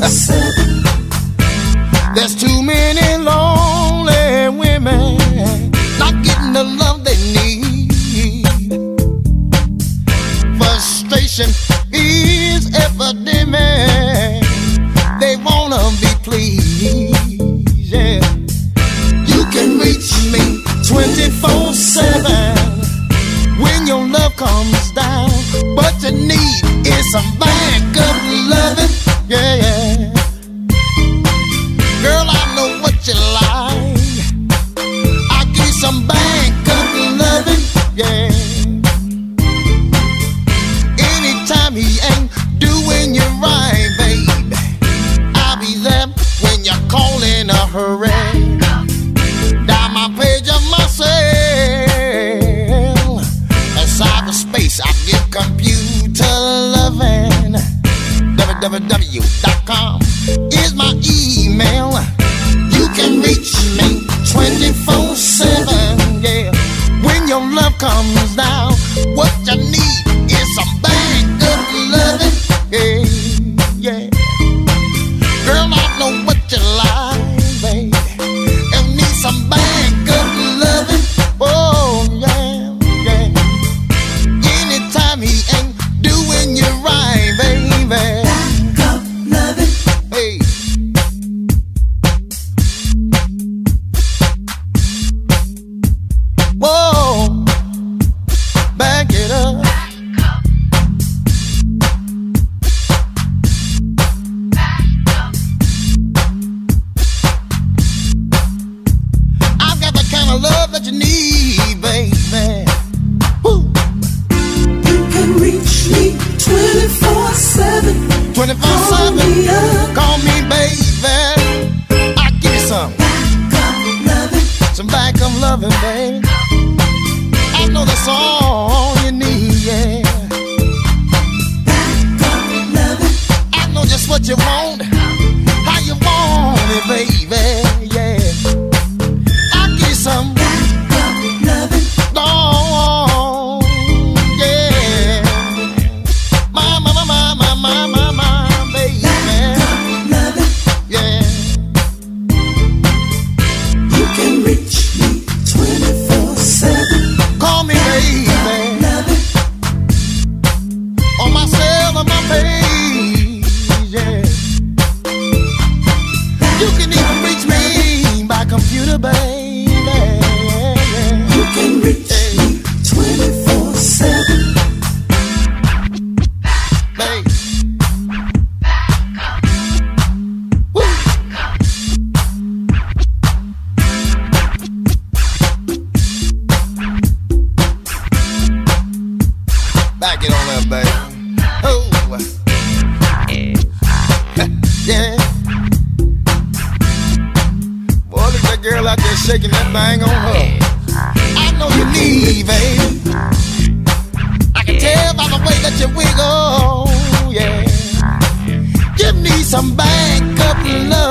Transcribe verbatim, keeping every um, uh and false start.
seven. There's too many lonely women not getting the love they need. Frustration is epidemic. They wanna be pleased, yeah. You can reach me twenty-four seven when your love comes down, but you need is some backup loving, yeah, yeah. Girl, I know what you like. I'll give you some backup loving, yeah. Anytime he ain't doing you right, baby, I'll be there when you're calling a hurry. Down my page of my cell, and cyberspace, I give computer loving. w w w dot com is my email. You can reach me twenty-four seven, yeah. When your love comes down, what you need is some backup loving, yeah, yeah. Girl, I know what you like, baby, and need some backup loving, oh yeah, yeah. Anytime he ain't doing you right, baby. Call me, baby. I'll give you some some backup loving, baby. I know that's all you need, yeah. I know just what you want, how you want it, baby, yeah. I'll give you some oh, yeah. My, my, my, my, my, my, my, my. Computer, baby, you can reach me twenty-four seven, baby. Woo. Back it on up, baby. Oh, yeah. Girl out there shaking that thing on her. I know you need, baby. I can tell by the way that you wiggle, yeah. Give me some backup love.